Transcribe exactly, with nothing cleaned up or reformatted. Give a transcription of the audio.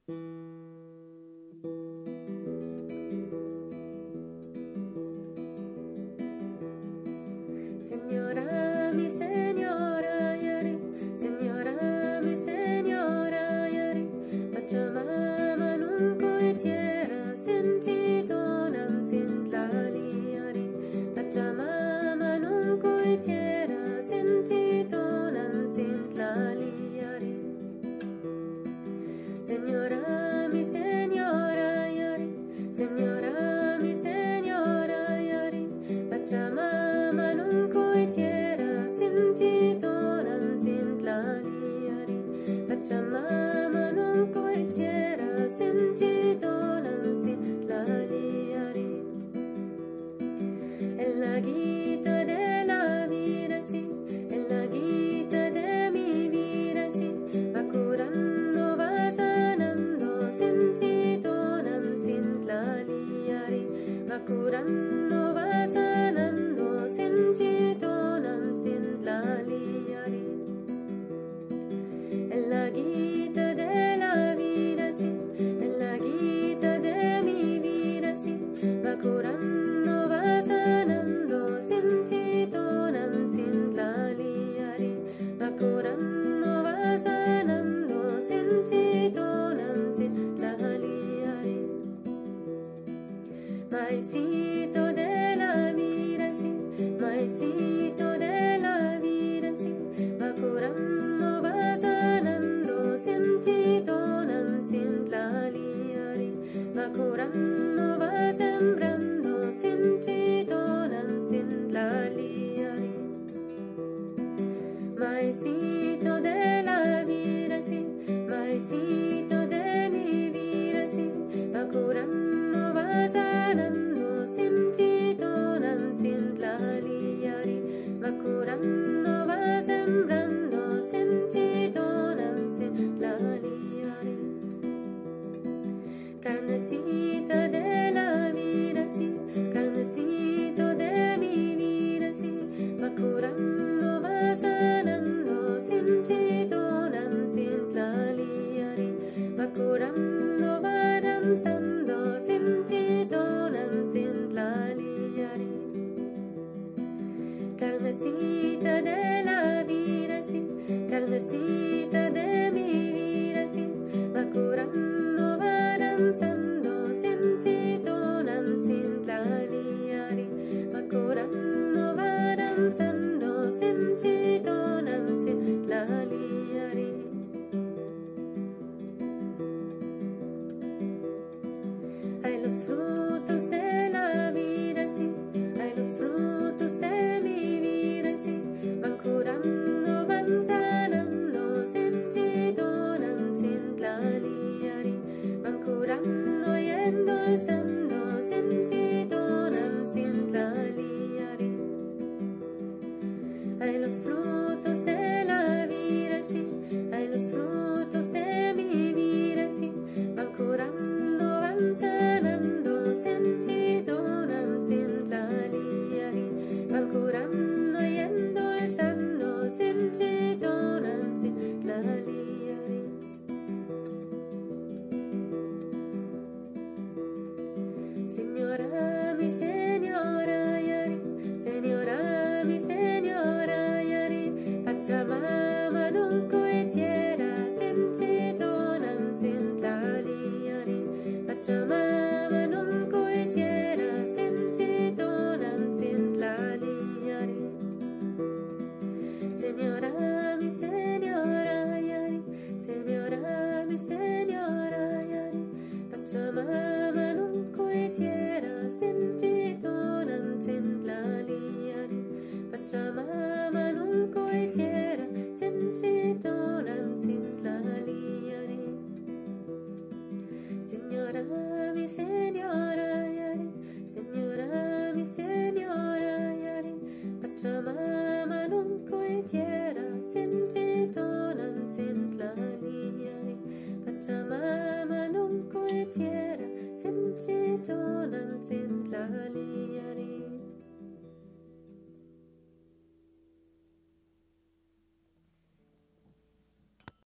Señora, mi señora, yari, señora, mi señora, yari, Pachamama non coitiera, sentito non sintlali, yari, Pachamama non coitiera, sentito non sintlali, yari. Señora, mi señora, yari, señora, mi señora, yari, Pachamama non coitiera, sentito non sintlali, yari, Pachamama non coitiera, sentito non sintlali, yari. È la guida della vida, sì, è la guida de mi vida, sì, va curando, va sanando, sentito non sintlali, yari, va curando.